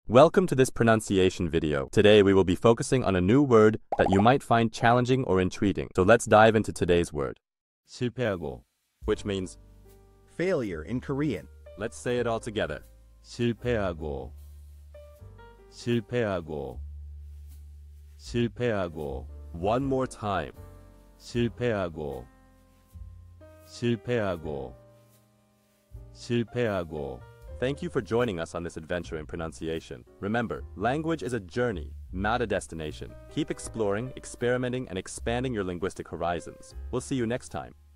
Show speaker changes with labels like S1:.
S1: Welcome to this pronunciation video. Today we will be focusing on a new word that you might find challenging or intriguing. So let's dive into today's word.
S2: 실패하고,
S1: Which means,
S3: failure in Korean.
S1: let's say it all together.
S2: 실패하고, 실패하고, 실패하고,
S1: One more time.
S2: 실패하고, 실패하고, 실패하고.
S1: Thank you for joining us on this adventure in pronunciation. Remember, language is a journey, not a destination. Keep exploring, experimenting, and expanding your linguistic horizons. We'll see you next time.